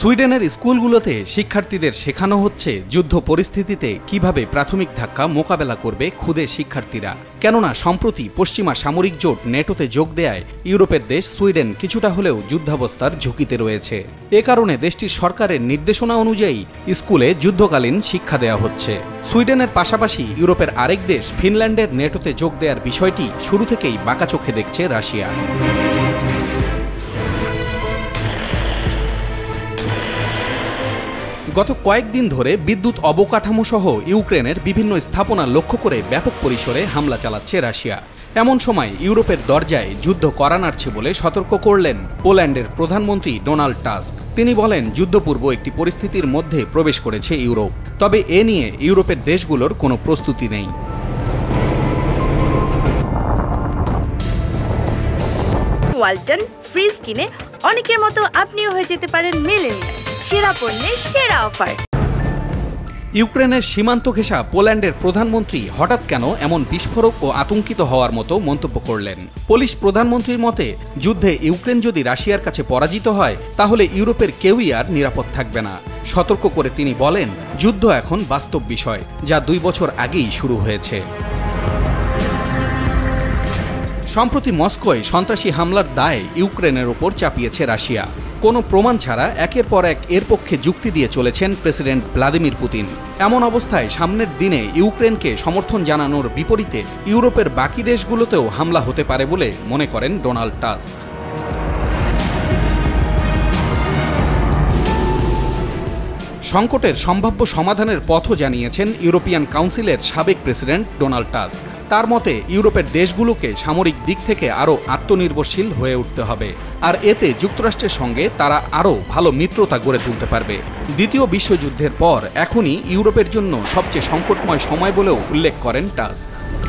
সুইডেনের স্কুলগুলোতে শিক্ষার্থীদের শেখানো হচ্ছে যুদ্ধ পরিস্থিতিতে কিভাবে প্রাথমিক ধাক্কা মোকাবেলা করবে খুদে শিক্ষার্থীরা। কেননা সম্প্রতি পশ্চিমা সামরিক জোট নেটোতে যোগ দেয়ায় ইউরোপের দেশ সুইডেন কিছুটা হলেও যুদ্ধাবস্থার ঝুঁকিতে রয়েছে। এ কারণে দেশটির সরকারের নির্দেশনা অনুযায়ী স্কুলে যুদ্ধকালীন শিক্ষা দেওয়া হচ্ছে। সুইডেনের পাশাপাশি ইউরোপের আরেক দেশ ফিনল্যান্ডের নেটোতে যোগ দেওয়ার বিষয়টি শুরু থেকেই বাঁকা চোখে দেখছে রাশিয়া। গত কয়েকদিন ধরে বিদ্যুৎ অবকাঠামো সহ ইউক্রেনের বিভিন্ন স্থাপনা লক্ষ্য করে ব্যাপক পরিসরে হামলা চালাচ্ছে রাশিয়া। এমন সময় ইউরোপের দরজায় যুদ্ধ করা নাড়ছে বলে সতর্ক করলেন পোল্যান্ডের প্রধানমন্ত্রী ডোনাল্ড টাস্ক। তিনি বলেন, যুদ্ধপূর্ব একটি পরিস্থিতির মধ্যে প্রবেশ করেছে ইউরোপ, তবে এ নিয়ে ইউরোপের দেশগুলোর কোনো প্রস্তুতি নেই। ওয়ালটন ফ্রিজ কিনে অনেকের মতো আপনিও হয়ে যেতে পারেন মিলেনিয়াল। সেরা পণ্যের সেরা অফার। ইউক্রেনের সীমান্ত ঘেঁষা পোল্যান্ডের প্রধানমন্ত্রী হঠাৎ কেন এমন বিস্ফোরক ও আতঙ্কিত হওয়ার মতো মন্তব্য করলেন? পোলিশ প্রধানমন্ত্রীর মতে, যুদ্ধে ইউক্রেন যদি রাশিয়ার কাছে পরাজিত হয় তাহলে ইউরোপের কেউই আর নিরাপদ থাকবে না। সতর্ক করে তিনি বলেন, যুদ্ধ এখন বাস্তব বিষয়, যা 2 বছর আগেই শুরু হয়েছে। সম্প্রতি মস্কোয় সন্ত্রাসী হামলার দায় ইউক্রেনের ওপর চাপিয়েছে রাশিয়া। কোনো প্রমাণ ছাড়া একের পর এক এর পক্ষে যুক্তি দিয়ে চলেছেন প্রেসিডেন্ট ভ্লাদিমির পুতিন। এমন অবস্থায় সামনের দিনে ইউক্রেনকে সমর্থন জানানোর বিপরীতে ইউরোপের বাকি দেশগুলোতেও হামলা হতে পারে বলে মনে করেন ডোনাল্ড টাস্ক। সংকটের সম্ভাব্য সমাধানের পথও জানিয়েছেন ইউরোপিয়ান কাউন্সিলের সাবেক প্রেসিডেন্ট ডোনাল্ড টাস্ক। তার মতে, ইউরোপের দেশগুলোকে সামরিক দিক থেকে আরও আত্মনির্ভরশীল হয়ে উঠতে হবে, আর এতে যুক্তরাষ্ট্রের সঙ্গে তারা আরও ভালো মিত্রতা গড়ে তুলতে পারবে। দ্বিতীয় বিশ্বযুদ্ধের পর এখনই ইউরোপের জন্য সবচেয়ে সংকটময় সময় বলেও উল্লেখ করেন টাস্ক।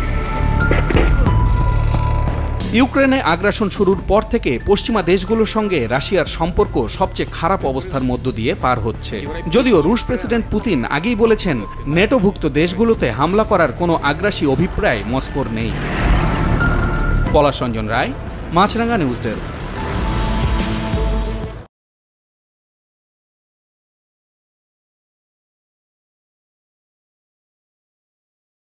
ইউক্রেনে আগ্রাসন শুরুর পর থেকে পশ্চিমা দেশগুলোর সঙ্গে রাশিয়ার সম্পর্ক সবচেয়ে খারাপ অবস্থার মধ্য দিয়ে পার হচ্ছে। যদিও রুশ প্রেসিডেন্ট পুতিন আগেই বলেছেন, নেটোভুক্ত দেশগুলোতে হামলা করার কোনো আগ্রাসী অভিপ্রায় মস্কোর নেই। Palash Ranjan Roy, Maasranga news desk.